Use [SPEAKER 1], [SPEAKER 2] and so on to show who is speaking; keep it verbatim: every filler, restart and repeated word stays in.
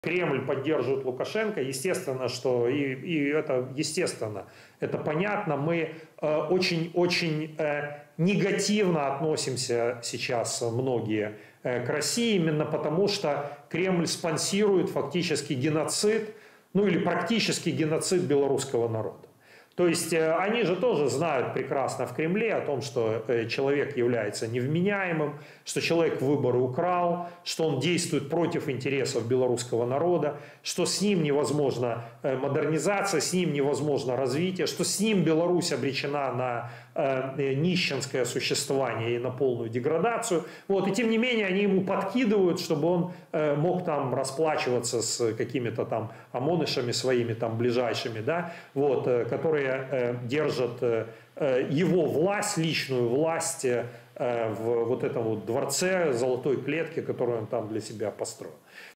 [SPEAKER 1] Кремль поддерживает Лукашенко, естественно, что и, и это естественно, это понятно. Мы очень-очень э, э, негативно относимся сейчас многие э, к России, именно потому что Кремль спонсирует фактически геноцид, ну или практически геноцид белорусского народа. То есть они же тоже знают прекрасно в Кремле о том, что человек является невменяемым, что человек выборы украл, что он действует против интересов белорусского народа, что с ним невозможна модернизация, с ним невозможно развитие, что с ним Беларусь обречена на нищенское существование и на полную деградацию. Вот. И тем не менее они ему подкидывают, чтобы он мог там расплачиваться с какими-то там ОМОНышами своими там ближайшими, да, вот, которые держат его власть, личную власть в вот этом вот дворце, золотой клетке, которую он там для себя построил.